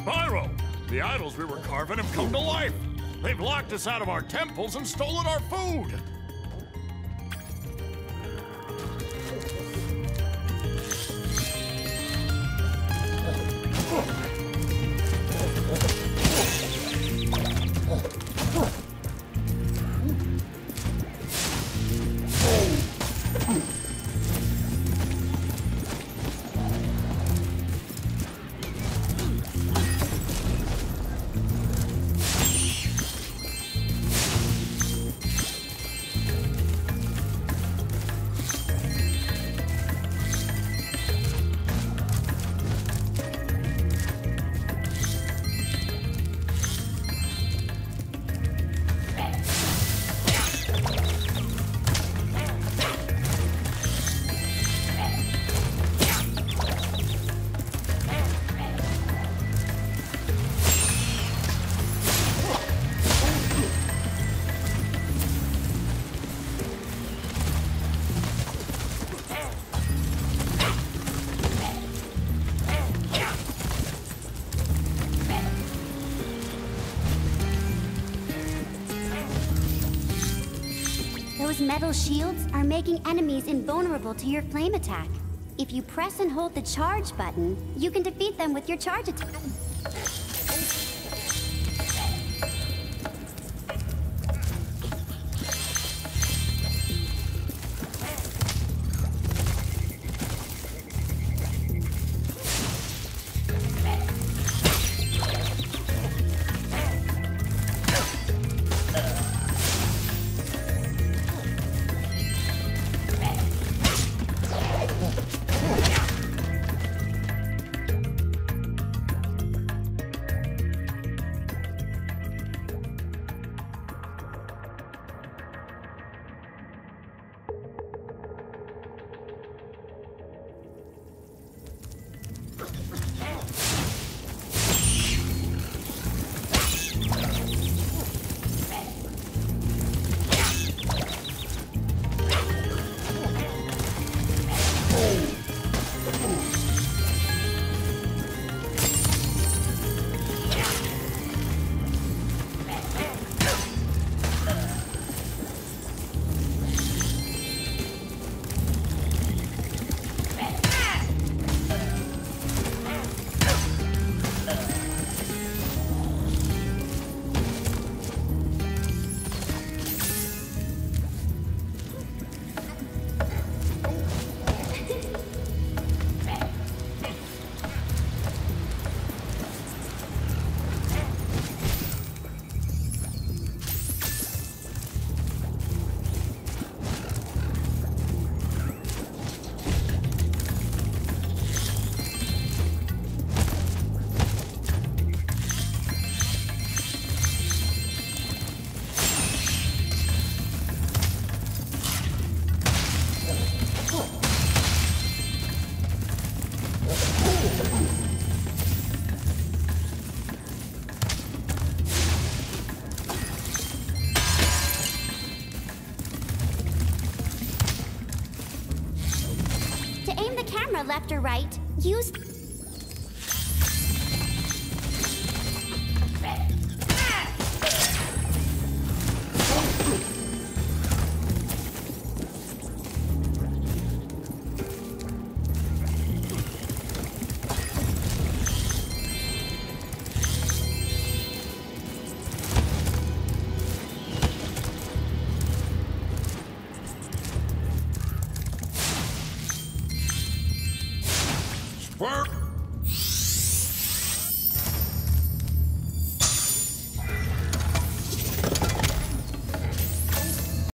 Pyro! The idols we were carving have come to life! They've locked us out of our temples and stolen our food! Those metal shields are making enemies invulnerable to your flame attack. If you press and hold the charge button, you can defeat them with your charge attack. Left or right, use... Spark